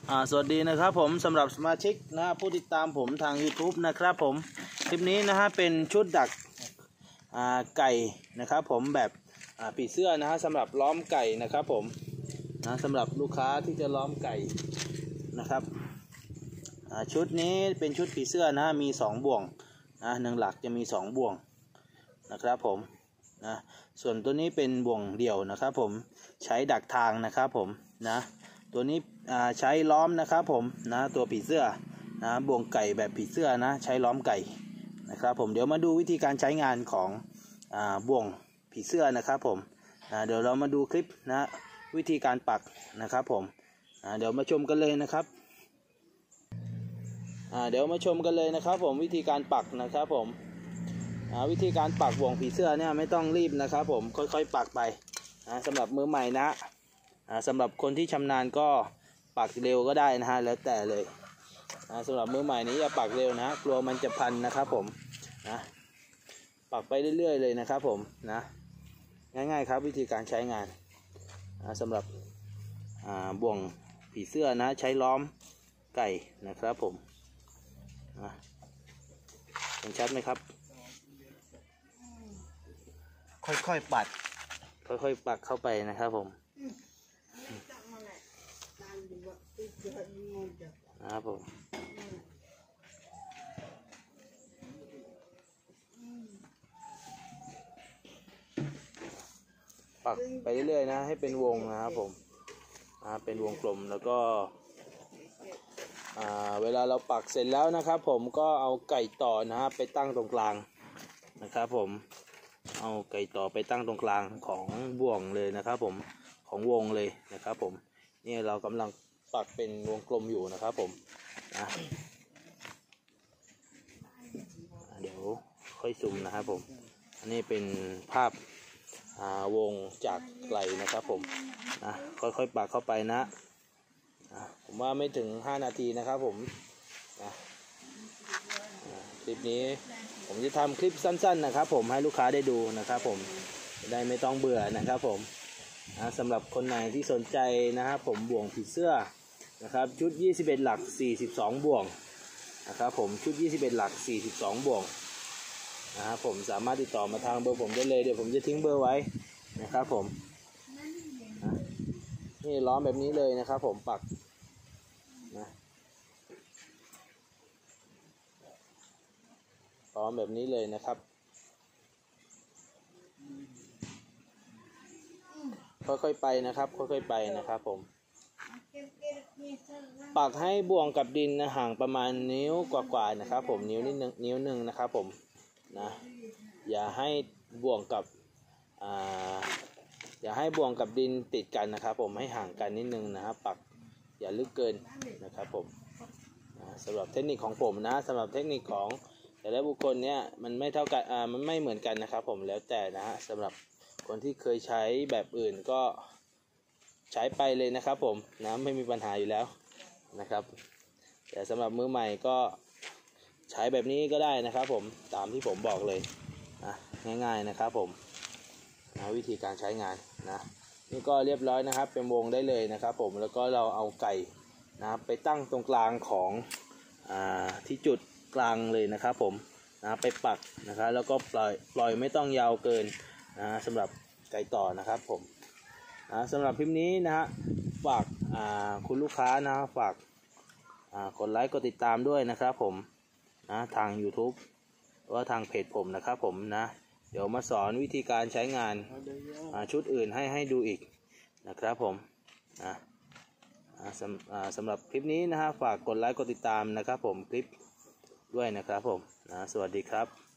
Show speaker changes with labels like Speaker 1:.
Speaker 1: สวัสดีนะครับผมสำหรับสมาชิกนะผู้ติดตามผมทาง YouTube นะครับผมคลิปนี้นะฮะเป็นชุดดักไก่นะครับผมแบบปีเสื้อนะฮะสำหรับล้อมไก่นะครับผมนะสำหรับลูกค้าที่จะล้อมไก่นะครับชุดนี้เป็นชุดปีเสื้อนะมี2บ่วงนะหนึ่งหลักจะมี2บ่วงนะครับผมนะส่วนตัวนี้เป็นบ่วงเดี่ยวนะครับผมใช้ดักทางนะครับผมนะตัวนี้ใช้ล้อมนะครับผมนะตัวผีเสื้อนะบ่วงไก่แบบผีเสื้อนะใช้ล้อมไก่นะครับผมเดี๋ยวมาดูวิธีการใช้งานของบ่วงผีเสื้อนะครับผมเดี๋ยวเรามาดูคลิปนะวิธีการปักนะครับผมเดี๋ยวมาชมกันเลยนะครับเดี๋ยวมาชมกันเลยนะครับผมวิธีการปักนะครับผมวิธีการปักบ่วงผีเสื้อเนี่ยไม่ต้องรีบนะครับผมค่อยๆปักไปสำหรับมือใหม่นะสำหรับคนที่ชำนาญก็ปักเร็วก็ได้นะฮะแล้วแต่เลยสำหรับมือใหม่นี้อย่าปักเร็วนะกลัวมันจะพันนะครับผมนะปักไปเรื่อยๆเลยนะครับผมนะง่ายๆครับวิธีการใช้งานสำหรับบ่วงผีเสื้อนะใช้ล้อมไก่นะครับผมเห็นชัดไหมครับค่อยๆปัดค่อยๆปักเข้าไปนะครับผมนะครับผมปักไปเรื่อยๆนะให้เป็นวงนะครับผมเป็นวงกลมแล้วก็เวลาเราปักเสร็จแล้วนะครับผมก็เอาไก่ต่อนะครับไปตั้งตรงกลางนะครับผมเอาไก่ต่อไปตั้งตรงกลางของบ่วงเลยนะครับผมของวงเลยนะครับผมนี่เรากำลังปักเป็นวงกลมอยู่นะครับผมเดี๋ยวค่อยซูมนะครับผมอันนี้เป็นภาพวงจากไกลนะครับผมค่อยๆปักเข้าไปนะผมว่าไม่ถึง5 นาทีนะครับผมคลิปนี้ผมจะทำคลิปสั้นๆนะครับผมให้ลูกค้าได้ดูนะครับผมได้ไม่ต้องเบื่อนะครับผมสำหรับคนไหนที่สนใจนะครับผมบ่วงผีเสื้อนะครับชุด21หลัก42บ่วงนะครับผมชุด21หลัก42บ่วงนะครับผมสามารถติดต่อมาทางเบอร์ผมได้เลยเดี๋ยวผมจะทิ้งเบอร์ไว้นะครับผมนี่ล้อมแบบนี้เลยนะครับผมปักล้อมแบบนี้เลยนะครับค่อยๆไปนะครับค่อยๆไปนะครับผมปักให้บ่วงกับดินห่างประมาณนิ้วกว่าๆนะครับผมนิ้วนิดนึงนิ้วหนึ่งนะครับผมนะอย่าให้บ่วงกับดินติดกันนะครับผมให้ห่างกันนิดนึงนะครับปักอย่าลึกเกินนะครับผมสำหรับเทคนิคของผมนะสำหรับเทคนิคของแต่ละบุคคลเนี่ยมันไม่เท่ากันมันไม่เหมือนกันนะครับผมแล้วแต่นะฮะสำหรับคนที่เคยใช้แบบอื่นก็ใช้ไปเลยนะครับผมนะไม่มีปัญหาอยู่แล้วนะครับแต่สำหรับมือใหม่ก็ใช้แบบนี้ก็ได้นะครับผมตามที่ผมบอกเลยง่ายๆนะครับผมวิธีการใช้งานนะนี่ก็เรียบร้อยนะครับเป็นวงได้เลยนะครับผมแล้วก็เราเอาไก่นะไปตั้งตรงกลางของที่จุดกลางเลยนะครับผมไปปักนะครับแล้วก็ปล่อยไม่ต้องยาวเกินสำหรับไก่ต่อนะครับผมสำหรับคลิปนี้นะฮะฝากคุณลูกค้านะฝากกดไลค์กดติดตามด้วยนะครับผมทาง YouTube หรือว่าทางเพจผมนะครับผมนะเดี๋ยวมาสอนวิธีการใช้งานชุดอื่นให้ดูอีกนะครับผมสำหรับคลิปนี้นะฮะฝากกดไลค์กดติดตามนะครับผมคลิปด้วยนะครับผมสวัสดีครับ